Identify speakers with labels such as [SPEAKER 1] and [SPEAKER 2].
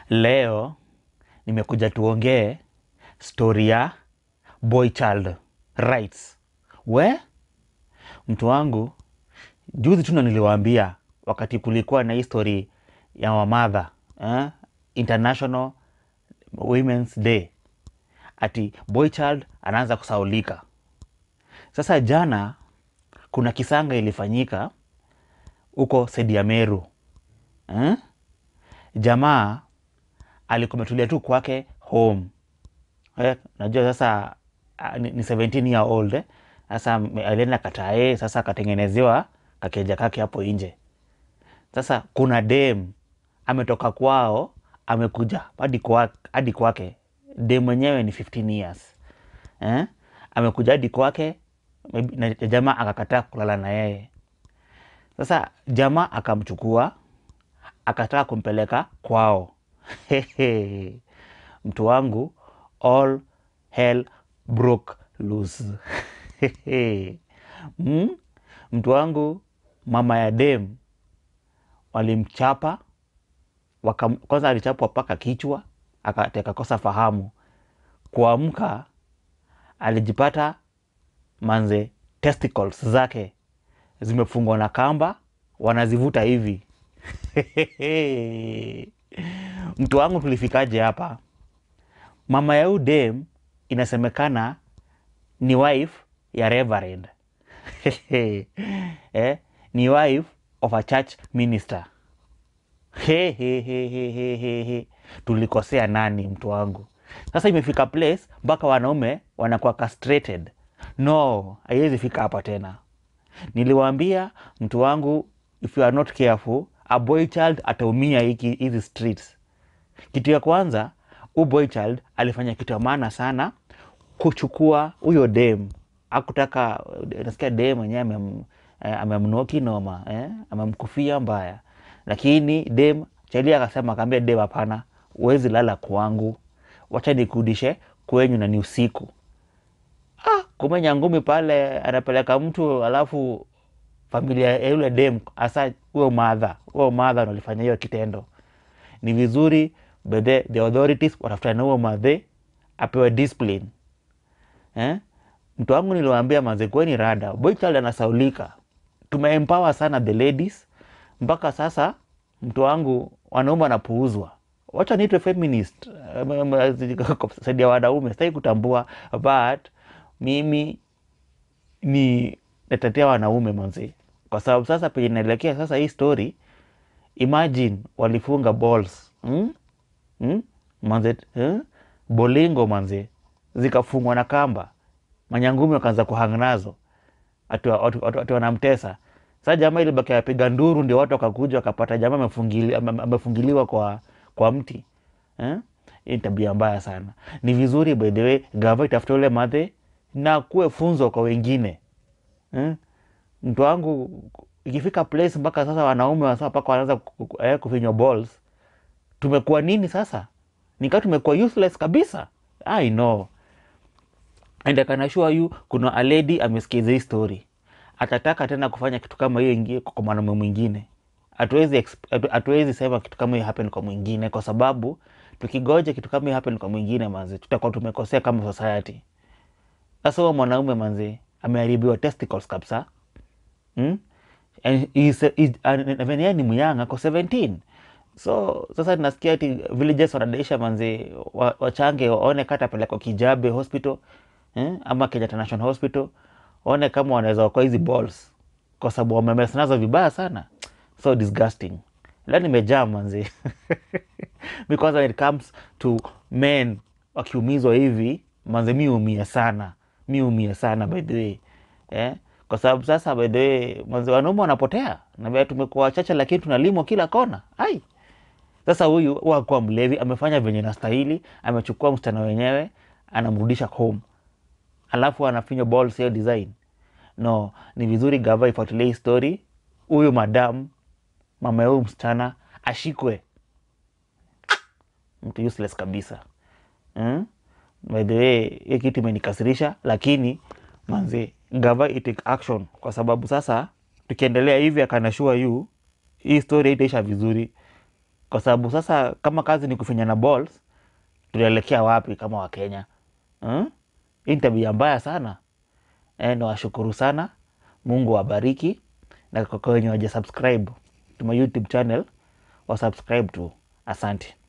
[SPEAKER 1] Leo nimekuja tuongee story ya boy child rights. Mtu wangu, juzi tu niliwaambia wakati kulikuwa na hii story ya wamadha, International Women's Day, ati boy child anaanza kusaulika. Sasa jana kuna kisanga ilifanyika uko sedi ya Meru. Jamaa alikuwa ametulia tu kwake home. Najua sasa ni 17 year old. Sasa alienda katae, sasa akatengenezewa kakeja kake hapo nje. Sasa kuna dem ametoka kwao, amekuja hadi kwake. Dem mwenyewe ni 15 years. Amekuja hadi kwake, na jamaa akakataa kulala na yeye. Sasa jamaa akamchukua, akataka kumpeleka kwao. Mtu wangu, all hell broke loose. Mtu wangu, mama ya dem walimchapa. Kwanza alichapwa paka kichwa, akakosa fahamu. Kuamka alijipata manze testicles zake zimefungwa na kamba, wanazivuta hivi. Mtu wangu, tulifikaje hapa? Mama ya dem inasemekana ni wife ya reverend. Ni wife of a church minister. Tulikosea nani, mtu wangu? Sasa imefika place mpaka wanaume wanakuwa castrated. No, haiwezi fika hapa tena. Niliwaambia mtu wangu, if you are not careful, a boy child ataumia hizi streets. Kitu ya kwanza, boy child alifanya kitu ya maana sana, kuchukua huyo dem. Hakutaka, nasikia dem mwenyewe amemnoki noma, amemkufia mbaya. Lakini dem chali akasema, akaambia dem, hapana, huwezi lala kwangu, wacha nikurudishe kwenyu na ni usiku. Kumenya ngumi pale, anapeleka mtu, alafu familia ya yule dem, asa huyo mother alifanya hiyo kitendo. Ni vizuri the authorities watafutana na huyo mother, apewe discipline. Mtu wangu, niliwaambia manze, kweni rada, boy child anasaulika. Tumeempower sana the ladies, mpaka sasa mtu wangu, wanaume wanapuuzwa. Wacha niitwe feminist, saidia wanaume, sitaki kutambua, but mimi ni natetea wanaume manze. Kwa sababu sasa penye naelekea sasa hii story, imagine walifunga balls. Manze, bolingo manze, zikafungwa na kamba. Manyangumi wakaanza kuhang nazo. Ati wanamtesa. Sasa jamaa ilibaki apiga nduru, ndio watu wakakuja wakapata jamaa amefungiliwa kwa mti. Hii tabia mbaya sana. Ni vizuri by the way gava itafute ule madhe na kuwe funzo kwa wengine. Mtu wangu, ikifika place mpaka sasa wanaume wasema paka wanaanza kufinywa balls. Tumekuwa nini sasa? Nika tumekuwa useless kabisa. I know. And I can assure you, kuna a lady amesikiza hii story. Atataka tena kufanya kitu kama hiyo ingie kwa mwanaume mwingine. Hatuwezi sema kitu kama hiyo happen kwa mwingine, kwa sababu tukigoje kitu kama hiyo happen kwa mwingine manze, tutakuwa tumekosea kama society. Sasa huyo mwanaume manze ameharibiwa testicles kabisa. And yeye ni myanga kwa 17. So sasa tunasikia ati villages wanadaisha manze, wachange waone kata peleka Kijabe hospital, ama Kenyatta National Hospital, waone kama wanaweza kwa hizi balls, kwa sababu wamemesa nazo vibaya sana. So disgusting. Leo nimejaa manze. Because when it comes to men wakiumizwa hivi manze, mi umia sana by the way. Kwa sababu sasa by the way manze, wanaume wanapotea na vile tumekuwa wachache, lakini tunalimwa kila kona. Sasa huyu hakuwa mlevi, amefanya venye nastahili, amechukua msichana wenyewe, anamrudisha home, alafu anafinya balls hiyo design. No, ni vizuri gava ifuatilie hii story. Huyu mama ya huyu msichana ashikwe. Mtu useless kabisa. By the way, hii kitu imenikasirisha, lakini manze gava itake action, kwa sababu sasa tukiendelea hivi akanashua hii story itaisha vizuri. Kwa sababu sasa kama kazi ni kufinya na balls, tunaelekea wapi kama Wakenya? Hii ni tabia mbaya sana. Nawashukuru sana, Mungu awabariki, na kwa wenye waja subscribe to my YouTube channel, wa subscribe tu. Asante.